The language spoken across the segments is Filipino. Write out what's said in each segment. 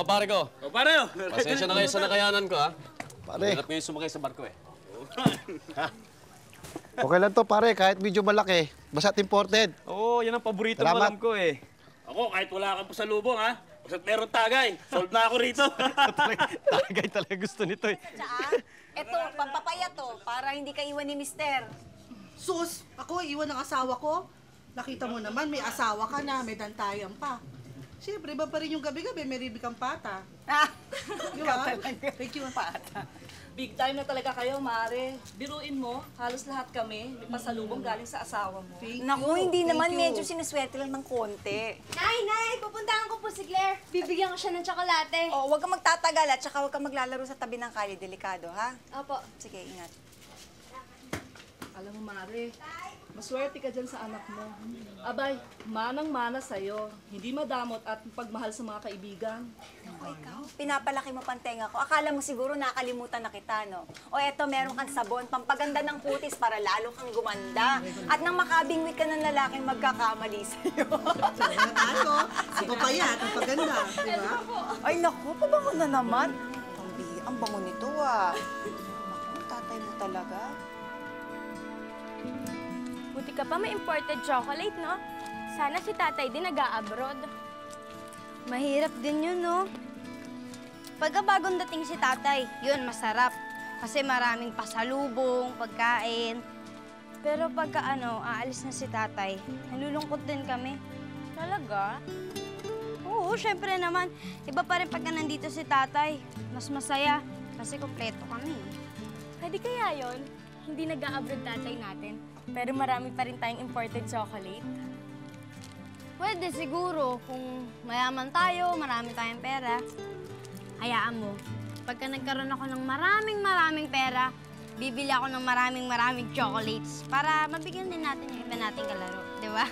mga pare ko. O, pare, oh. Pasensya na kayo sa nakayanan ko, ha? Pare. Hirap ngayon sumakay sa barko, eh. Okay lang to, pare. Kahit medyo malaki. Basta't imported. Oo, yan ang paborito mo, alam ko, eh. Ako, kahit wala kang pasalubong, ha? Basta't meron tagay. Solve na ako rito. Tagay talaga gusto nito, eh. Tsaka, eto, pampapaya to, para hindi ka iwan ni mister. Sus, ako iwan ng asawa ko. Nakita mo naman, may asawa ka na, may dantayan pa. Siyempre, iba pa rin yung gabi-gabi, may ribi kang pata. Ah, Di ba? Thank you. pata. Big time na talaga kayo, Mare. Biruin mo, halos lahat kami may pasalubong galing sa asawa mo. Naku, hindi naman, medyo sinuswerte lang ng konti. Nay, pupuntahan ko po si Claire. Bibigyan ko siya ng tsokolate. Oh, huwag kang magtatagal at saka huwag kang maglalaro sa tabi ng kali. Delikado, ha? Opo. Sige, ingat. Alam mo, Mare, maswerte ka dyan sa anak mo. Abay, manang-mana sa'yo. Hindi madamot at pagmahal sa mga kaibigan. Naku, ikaw, pinapalaki mo pantenga ko. Akala mo siguro nakalimutan na kita, no? O eto, meron kang sabon, pampaganda ng kutis para lalo kang gumanda. At nang makabingwit ka ng lalaking magkakamali sa'yo. Ano? Ako pa yan, ang paganda. Di ba? Ay, naku, pabango na naman. Ang bango nito, ah. Naku, tatay mo talaga. Buti ka pa may imported chocolate, no? Sana si tatay din nag-a-abroad. Mahirap din yun, no? Pagka bagong dating si tatay, yun, masarap. Kasi maraming pasalubong, pagkain. Pero pagka aalis na si tatay, nalulungkot din kami. Talaga? Oo, syempre naman. Iba pa rin pagka nandito si tatay. Mas masaya, kasi kompleto kami. Pwede kaya yon? Hindi nag-a-abroad tatay natin, pero marami pa rin tayong imported chocolate. Pwede siguro kung mayaman tayo, marami tayong pera. Hayaan mo, pagka nagkaroon ako ng maraming pera, bibili ako ng maraming chocolates para mabigyan din natin yung iba nating kalaro, di ba?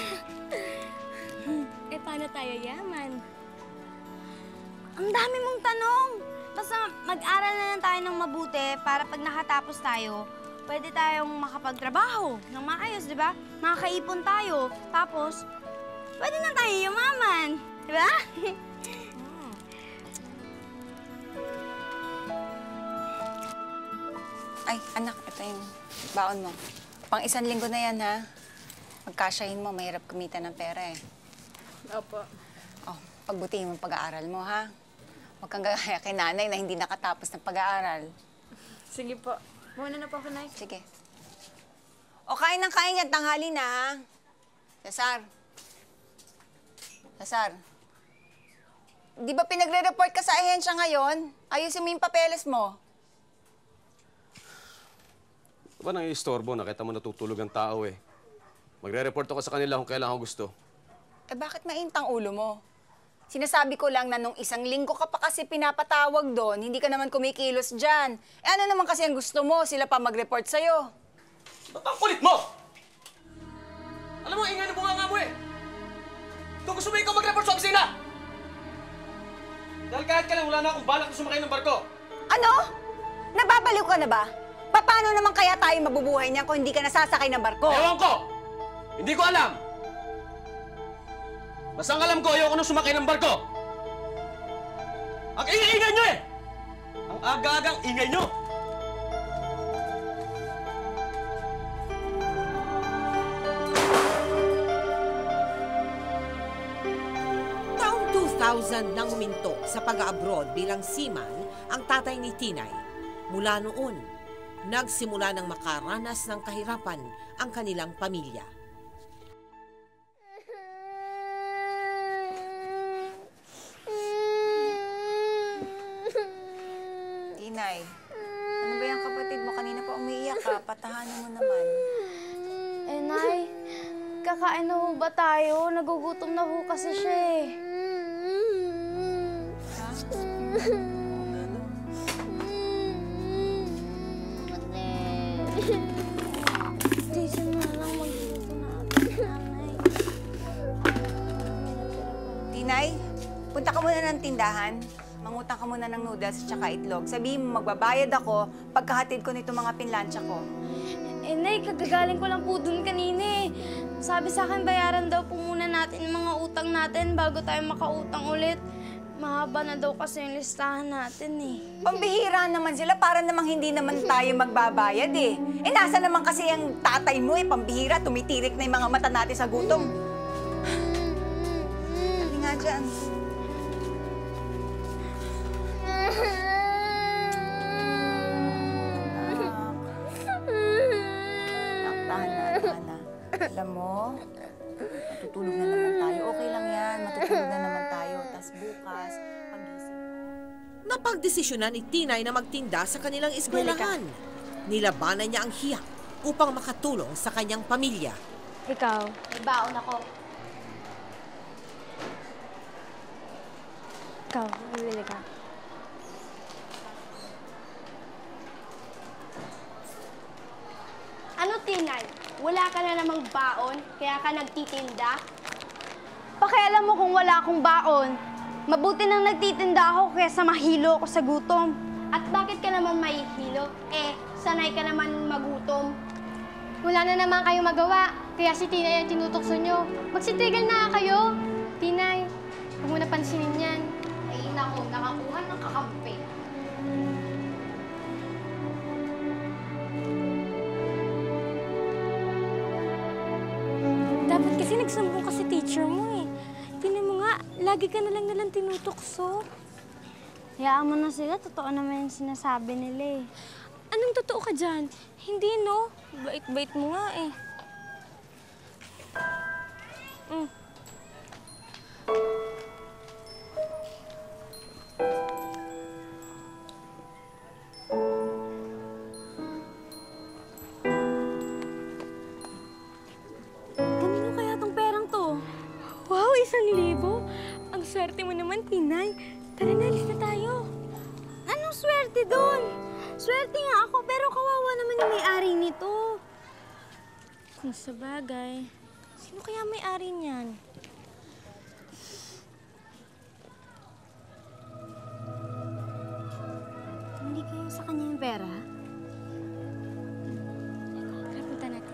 Eh, paano tayo yaman? Ang dami mong tanong! Basta mag-aral na lang tayo ng mabuti para pag nakatapos tayo, pwede tayong makapagtrabaho ng maayos, di ba? Makakaipon tayo. Tapos, pwede na tayo yumaman. Di ba? Ay, anak, ito yung baon mo. Pang 1 linggo na yan, ha? Magkasyahin mo, mahirap kumita ng pera, eh. Opo. Oh, pagbutihin mo ang pag-aaral mo, ha? Huwag kang gagaya kay nanay na hindi nakatapos ng pag-aaral. Sige po. Muna na po ako, Nay. Sige. O, kain ng kain yan. Tanghali na, ha? Cesar. Cesar. Di ba pinagre-report ka sa ahensya ngayon? Ayusin mo yung papeles mo. Ba nang istorbo? Nakita mo natutulog ang tao, eh. Magre-report ako sa kanila kung kailan ako gusto. Eh, bakit maintang ulo mo? Sinasabi ko lang na nung 1 linggo ka pa kasi pinapatawag doon, hindi ka naman kumikilos dyan. Eh, ano naman kasi ang gusto mo? Sila pa mag-report sa'yo. Ba't ang kulit mo? Alam mo, ingay na bunganga mo, eh. Kung gusto mo ikaw mag-report sa opisina! Dahil kahit kailan wala na akong balak na sumakay ng barko. Ano? Nababaliw ka na ba? Paano naman kaya tayo mabubuhay niyan kung hindi ka nasasakay ng barko? Ewan ko! Hindi ko alam! Basta ang alam ko, ayoko nang sumakay ng barko! Ang ingay-ingay nyo, eh! Ang aga-agang ingay nyo! Taong 2000 nang huminto sa pag-abroad bilang seaman ang tatay ni Tinay. Mula noon, nagsimula ng makaranas ng kahirapan ang kanilang pamilya. Tinay, ano ba yung kapatid mo? Kanina pa umiiyak ka. Patahanan mo naman. Eh, Nay, kakain na ho ba tayo? Nagugutom na ho kasi siya, eh. Jason na lang, magluto na ako, Nanay. Tinay, punta ka muna ng tindahan. Mangutang ka muna ng noodles at saka itlog. Sabihin mo, magbabayad ako pagkahatid ko nito mga pinlansya ko. Eh, Nay, kagagaling ko lang po dun kanina, eh. Sabi sa akin, bayaran daw po muna natin yung mga utang natin bago tayo makautang ulit. Mahaba na daw kasi yung listahan natin eh. Pambihira naman sila, para namang hindi naman tayo magbabayad eh. Eh, nasa naman kasi ang tatay mo eh, pambihira, tumitirik na yung mga mata natin sa gutom. Hindi nga dyan. Tahan na. Alam mo, matutulog na naman tayo. Okay lang yan, matutulog na naman tayo. Tapos bukas, pagising. Napagdesisyonan ni Tinay na magtinda sa kanilang eskwelahan. Nilabanan niya ang hiya upang makatulong sa kanyang pamilya. Ikaw, may baon ako. Ikaw, bibili ka. Ano, Tinay? Wala ka na namang baon, kaya ka nagtitinda? Pakialam mo kung wala akong baon. Mabuti nang nagtitinda ako kaysa mahilo ako sa gutom. At bakit ka naman mahihilo? Eh, sanay ka naman magutom. Wala na naman kayong magawa, kaya si Tinay ang tinutokso nyo. Magsitigil na kayo. Tinay, huwag mo na pansinin yan. Ay, naku, nakakuha ng kakampi. Dapat kasi nagsumbong ka sa teacher mo eh. Tingnan mo nga, lagi ka na lang nalang tinutokso. Hayaan mo na sila, totoo naman yung sinasabi nila eh. Anong totoo ka dyan? Hindi, no? Bait-bait mo nga eh. Kanino kaya tong perang to? Wow, 1,000! Ang swerte mo naman, Tinay. Tara na, alis na tayo. Anong swerte doon? Swerte nga ako, pero kawawa naman yung may-ari nito. Kung sa bagay, sino kaya may-ari niyan? Hindi kayo sa kanya yung pera? Tara, punta natin.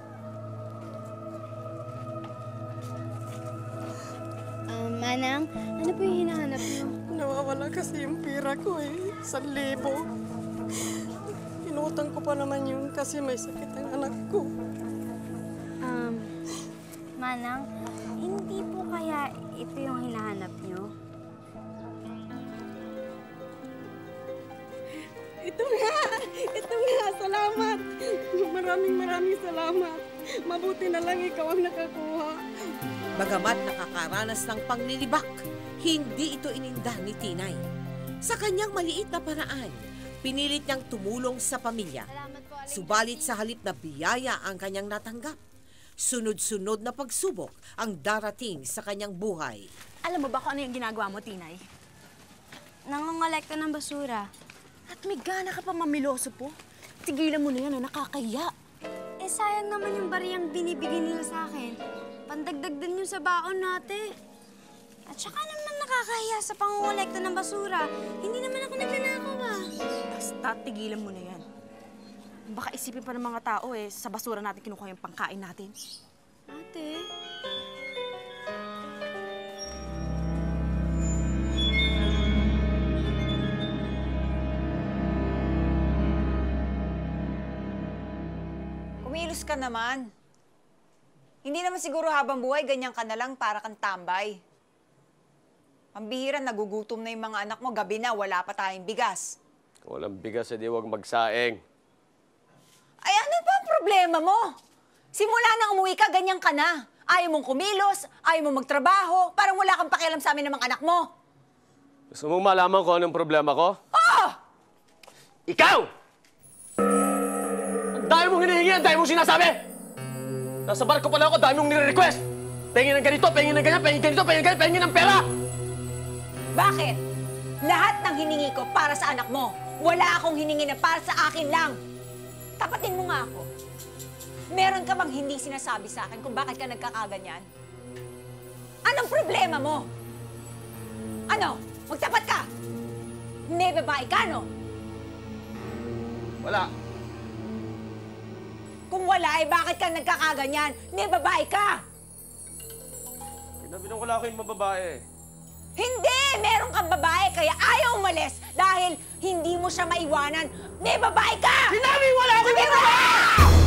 Manang, ano po yung hinahanap niyo? Nawawala kasi yung pera ko eh. 1,000. Inutang ko pa naman yun kasi may sakit ang anak ko. Manang, hindi po kaya ito yung hinahanap niyo? Ito nga! Salamat! Maraming salamat. Mabuti na lang ikaw ang nakakuha. Bagamat nakakaranas ng panglilibak, hindi ito ininda ni Tinay. Sa kanyang maliit na paraan, pinilit niyang tumulong sa pamilya. Subalit sa halip na biyaya ang kanyang natanggap, sunod-sunod na pagsubok ang darating sa kanyang buhay. Alam mo ba kung ano yung ginagawa mo, Tinay? Nangongolekta ng basura. At may gana ka pa mamiloso po. Tigilan mo na yan, nakakahiya. Eh, sayang naman yung bariyang binibigay nila sa akin. Pandagdag din yun sa baon natin. At saka naman nakakahiya sa pangongolekta ng basura. Hindi naman ako nagnanakaw ah. Basta tigilan mo na yan. Baka isipin pa ng mga tao eh, sa basura natin kinukuha yung pangkain natin. Ate? Kumilos ka naman. Hindi naman siguro habang buhay, ganyan ka na lang para kang tambay. Pambihira, nagugutom na yung mga anak mo. Gabi na, wala pa tayong bigas. Kung walang bigas, edi huwag magsaing. Ay, ano ba ang problema mo? Simula nang umuwi ka, ganyan ka na. Ayaw mong kumilos, ayaw mong magtrabaho, parang wala kang pakialam sa amin ng mga anak mo. Gusto mong malaman kung anong problema ko? Oh! Ikaw! Ang dami mong hinihingi, ang dami mong sinasabi! Nasa barko pa lang ako, dami mong nire-request! Pahingin ng ganito, pahingin ng ganyan, pahingin ganito, pahingin ganyan, pahingin ng pera! Bakit? Lahat ng hiningi ko para sa anak mo. Wala akong hiningi na para sa akin lang. Tapatin mo nga ako. Meron ka bang hindi sinasabi sa akin kung bakit ka nagkakaganyan? Anong problema mo? Ano? Magtapat ka! Hindi babae ka, no? Wala. Kung wala, eh bakit ka nagkakaganyan? Hindi babae ka! Pinabinong ko lang ako yung mababae. Hindi! Meron kang babae kaya ayaw umalis dahil hindi mo siya maiwanan. May babae ka! Sinabi wala akong babae!